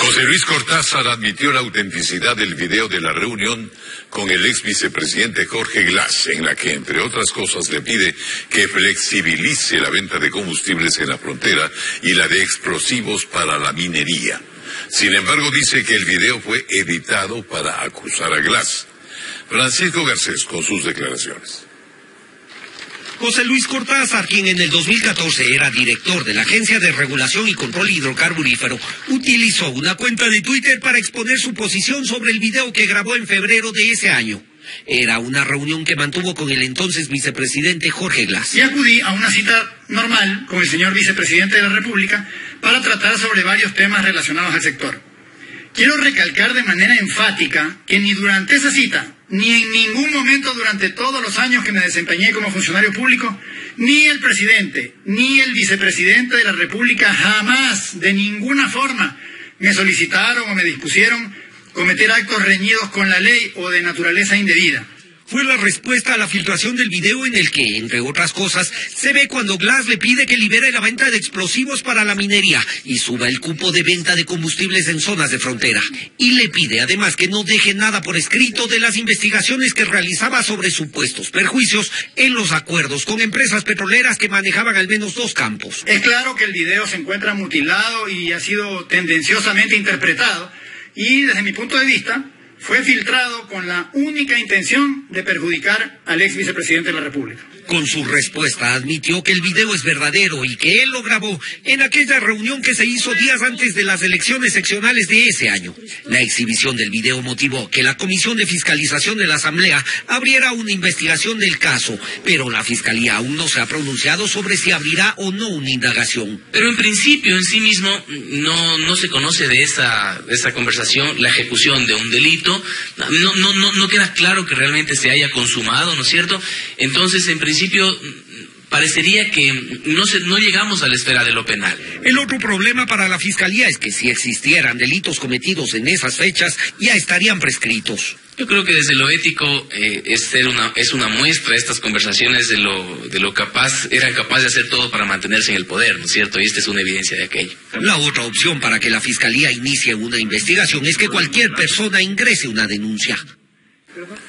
José Luis Cortázar admitió la autenticidad del video de la reunión con el ex vicepresidente Jorge Glass, en la que, entre otras cosas, le pide que flexibilice la venta de combustibles en la frontera y la de explosivos para la minería. Sin embargo, dice que el video fue editado para acusar a Glass. Francisco Garcés con sus declaraciones. José Luis Cortázar, quien en el 2014 era director de la Agencia de Regulación y Control Hidrocarburífero, utilizó una cuenta de Twitter para exponer su posición sobre el video que grabó en febrero de ese año. Era una reunión que mantuvo con el entonces vicepresidente Jorge Glass. Y acudí a una cita normal con el señor vicepresidente de la República para tratar sobre varios temas relacionados al sector. Quiero recalcar de manera enfática que ni durante esa cita, ni en ningún momento durante todos los años que me desempeñé como funcionario público, ni el presidente, ni el vicepresidente de la República jamás, de ninguna forma, me solicitaron o me dispusieron cometer actos reñidos con la ley o de naturaleza indebida. Fue la respuesta a la filtración del video en el que, entre otras cosas, se ve cuando Glass le pide que libere la venta de explosivos para la minería y suba el cupo de venta de combustibles en zonas de frontera. Y le pide además que no deje nada por escrito de las investigaciones que realizaba sobre supuestos perjuicios en los acuerdos con empresas petroleras que manejaban al menos 2 campos. Es claro que el video se encuentra mutilado y ha sido tendenciosamente interpretado y, desde mi punto de vista, fue filtrado con la única intención de perjudicar al ex vicepresidente de la República. Con su respuesta admitió que el video es verdadero y que él lo grabó en aquella reunión que se hizo días antes de las elecciones seccionales de ese año. La exhibición del video motivó que la Comisión de Fiscalización de la Asamblea abriera una investigación del caso, pero la Fiscalía aún no se ha pronunciado sobre si abrirá o no una indagación. Pero en principio, en sí mismo, no se conoce de esa conversación la ejecución de un delito. No queda claro que realmente se haya consumado, ¿no es cierto? Entonces, en principio, parecería que no llegamos a la esfera de lo penal. El otro problema para la Fiscalía es que si existieran delitos cometidos en esas fechas, ya estarían prescritos. Yo creo que desde lo ético es una muestra estas conversaciones de lo eran capaces de hacer todo para mantenerse en el poder, ¿no es cierto? Y esta es una evidencia de aquello. La otra opción para que la Fiscalía inicie una investigación es que cualquier persona ingrese una denuncia.